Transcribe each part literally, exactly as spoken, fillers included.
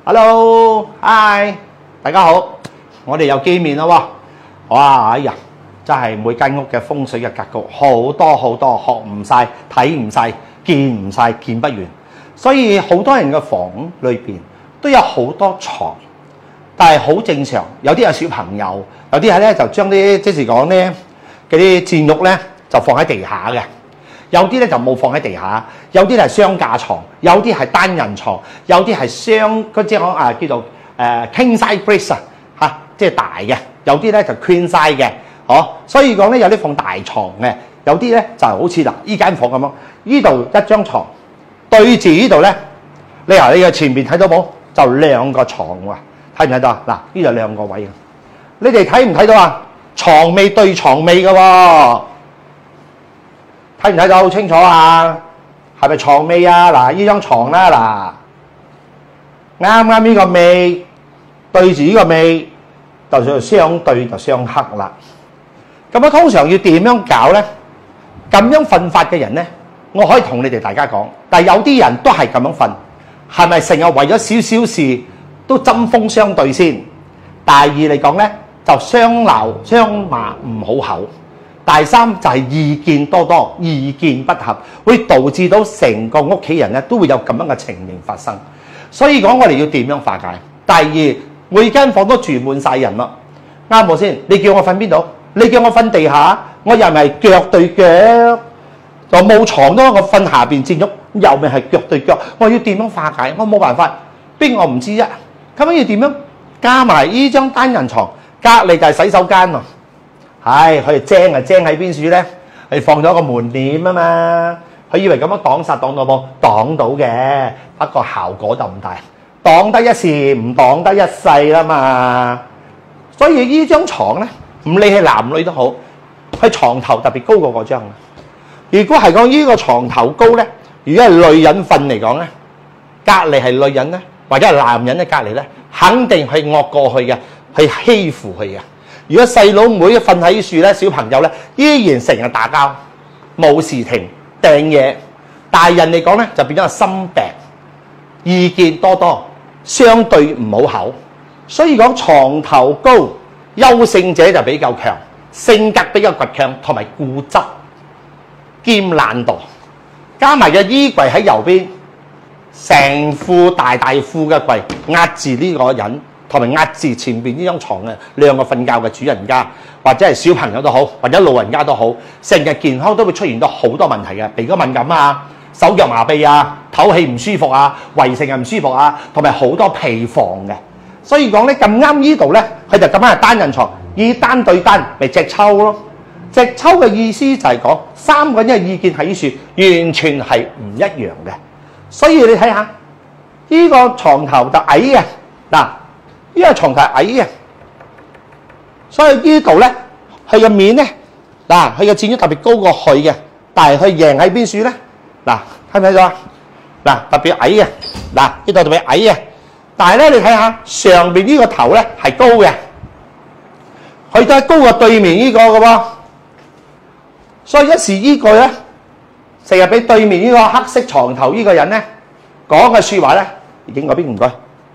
Hello， Hi， 大家好，我哋又見面啦喎！哇，哎呀，真係每間屋嘅風水嘅格局好多好多，學唔晒，睇唔晒，見唔晒，見不完。所以好多人嘅房裏邊都有好多床，但係好正常。有啲有小朋友，有啲係咧就將啲即是講咧嗰啲墊褥咧就放喺地下嘅。有啲咧就冇放喺地下，有啲係雙架床，有啲係單人床，有啲係雙嗰隻講啊叫做誒 king size bed 啊嚇，即係大嘅，有啲咧就 queen size 嘅，哦，所以講咧有啲放大床嘅，有啲咧就好似嗱依間房咁樣，依度一張床對住呢度咧，你話你嘅前面睇到冇？就兩個床喎，睇唔睇到啊？嗱，呢度兩個位嘅，你哋睇唔睇到啊？床尾對床尾嘅喎。睇唔睇到好清楚啊？係咪床尾啊？嗱，呢張床啦，嗱，啱啱呢個尾對住呢個尾，就算相對就相克啦。咁啊，通常要點樣搞咧？咁樣瞓法嘅人咧，我可以同你哋大家講，但係有啲人都係咁樣瞓，係咪成日為咗少少事都針鋒相對先？第二嚟講咧，就相鬧相罵唔好口。第三就係意見多多，意見不合，會導致到成個屋企人咧都會有咁樣嘅情形發生。所以講我哋要點樣化解？第二，每間房都住滿晒人啦，啱冇先？你叫我瞓邊度？你叫我瞓地下，我又咪腳對腳，就冇床都我瞓下邊墊褥，又咪係腳對腳。我要點樣化解？我冇辦法，邊我唔知啫。咁樣要點樣？加埋呢張單人床，隔離就係洗手間喎。係，佢哋精啊精喺邊處咧？係放咗個門簾啊嘛，佢以為咁樣擋煞擋到冇？擋到嘅，不過效果就唔大，擋得一時唔擋得一世啦嘛。所以呢張床咧，唔理係男女都好，佢床頭特別高過嗰張。如果係講呢個床頭高咧，如果係女人瞓嚟講咧，隔離係女人咧，或者係男人嘅隔離咧，肯定係惡過去嘅，係欺負佢嘅。如果細佬妹瞓喺樹咧，小朋友咧依然成日打交，冇時停掟嘢。大人嚟講咧就變咗個心病，意見多多，相對唔好口。所以講床頭高，優勝者就比較強，性格比較倔強同埋固執兼懶惰。加埋嘅衣櫃喺右邊，成副大大副嘅櫃壓住呢個人。同埋壓住前邊呢張床嘅兩個瞓覺嘅主人家，或者係小朋友都好，或者老人家都好，成日健康都會出現到好多問題嘅，鼻哥敏感啊、手腳麻痹啊、唞氣唔舒服啊、胃成日唔舒服啊，同埋好多皮房嘅。所以講咧咁啱呢度咧，佢就咁啱係單人床，以單對單咪隻抽咯。隻抽嘅意思就係講三個人嘅意見喺呢處完全係唔一樣嘅。所以你睇下呢個床頭就矮嘅嗱。呢個床頭矮嘅，所以呢度咧，佢個面咧，嗱，佢個墊褥特別高過佢嘅，但係佢贏喺邊處咧？嗱，睇唔睇到啊？嗱，特別矮嘅，嗱，呢度特別矮嘅，但係咧，你睇下上邊呢個頭咧係高嘅，佢都係高過對面呢個嘅喎，所以一時呢個咧，成日俾對面呢個黑色床頭呢個人咧講嘅説話咧，影嗰邊唔該。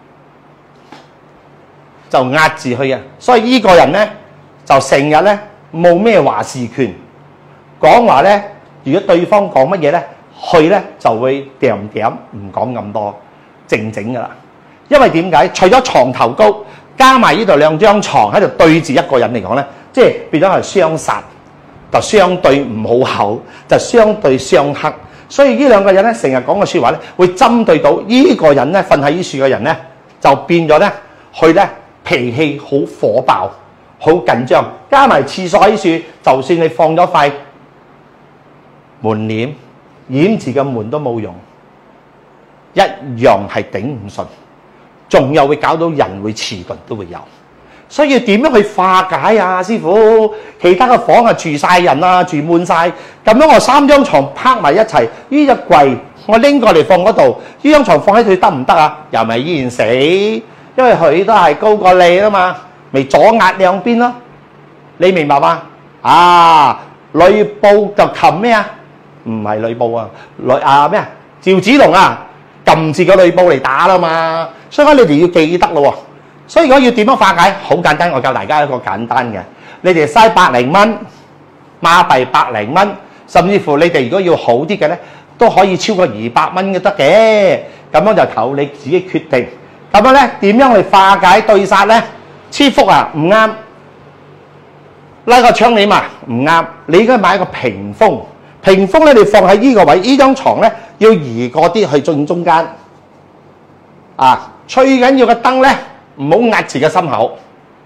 就壓住佢嘅，所以呢個人咧就成日咧冇咩話事權，講話咧，如果對方講乜嘢咧，佢咧就會掂掂唔講咁多，靜靜噶啦。因為點解？除咗床頭高，加埋呢度兩張床喺度對住一個人嚟講咧，即係變咗係相殺，就相對唔好口，就相對相克。所以呢兩個人咧成日講嘅説話咧，會針對到呢個人咧瞓喺呢處嘅人咧，就變咗咧，佢咧。脾氣好火爆，好緊張，加埋廁所喺處，就算你放咗塊門簾掩住個門都冇用，一樣係頂唔順，仲有會搞到人會遲鈍都會有。所以點樣去化解啊，師傅？其他嘅房啊住晒人啊，住滿晒，咁樣我三張床拍埋一齊，呢隻櫃我拎過嚟放嗰度，呢張床放喺佢得唔得啊？又咪依然死？因為佢都係高過你啊嘛，咪左壓兩邊咯，你明白嗎？啊，呂布就擒咩啊？唔係呂布啊，呂啊咩啊？趙子龍啊，撳住個呂布嚟打啦嘛， 所以講你哋要記得咯喎。所以如果要點樣化解，好簡單，我教大家一個簡單嘅，你哋嘥百零蚊，馬幣百零蚊，甚至乎你哋如果要好啲嘅咧，都可以超過二百蚊都得嘅。咁樣就靠你自己決定。咁樣咧點樣去化解對殺咧？黐腹啊唔啱，拉個窗簾啊唔啱，你應該買一個屏風。屏風咧你放喺呢個位，呢張床咧要移過啲去正中間。啊，最緊要嘅燈咧唔好壓住個心口。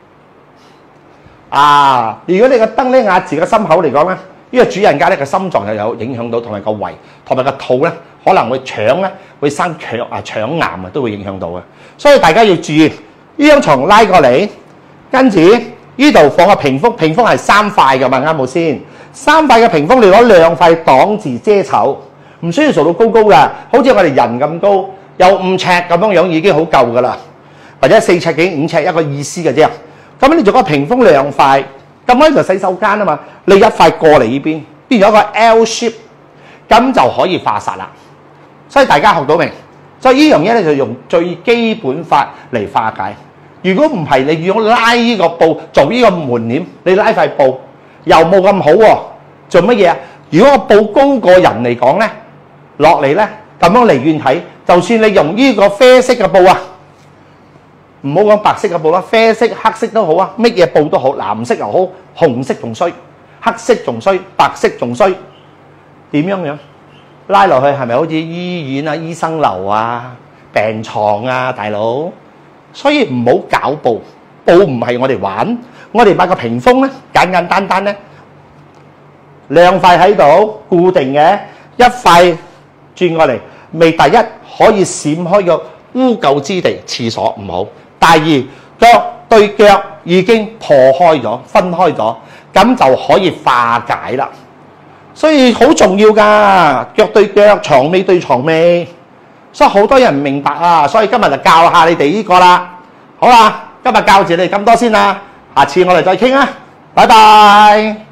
啊，如果你個燈咧壓住個心口嚟講咧，呢個主人家咧個心臟又有影響到，同埋個胃，同埋個肚咧可能會腸咧會生腸啊腸癌啊都會影響到嘅。所以大家要注意，呢張床拉過嚟，跟住呢度放個屏風，屏風係三塊㗎嘛，啱冇先？三塊嘅屏風你攞兩塊擋住遮醜，唔需要做到高高㗎，好似我哋人咁高，有五尺咁樣樣已經好夠㗎啦，或者四尺幾五尺一個意思嘅啫。咁你做個屏風兩塊，咁呢就洗手間啊嘛，你一塊過嚟呢邊，變咗一個 L shape， 咁就可以化煞啦。所以大家學到未？所以呢樣嘢咧就用最基本法嚟化解。如果唔係，你要拉呢個布做呢個門簾，你拉塊布又冇咁好喎，做乜嘢啊？如果個布高過人嚟講咧，落嚟咧咁樣離遠睇，就算你用呢個啡色嘅布啊。唔好講白色嘅布啦，啡色、黑色都好啊，乜嘢布都好，藍色又好，紅色仲衰，黑色仲衰，白色仲衰，點樣樣拉落去係咪好似醫院啊、醫生樓啊、病床啊，大佬？所以唔好搞布，布唔係我哋玩，我哋買個屏風咧，簡簡單單咧，兩塊喺度固定嘅，一塊轉過嚟，未第一可以閃開個污垢之地，廁所唔好。第二，腳對腳已經破開咗、分開咗，咁就可以化解啦。所以好重要㗎，腳對腳、床尾對床尾。所以好多人唔明白啊，所以今日就教下你哋呢個啦。好啦，今日教住你哋咁多先啦，下次我哋再傾啊，拜拜。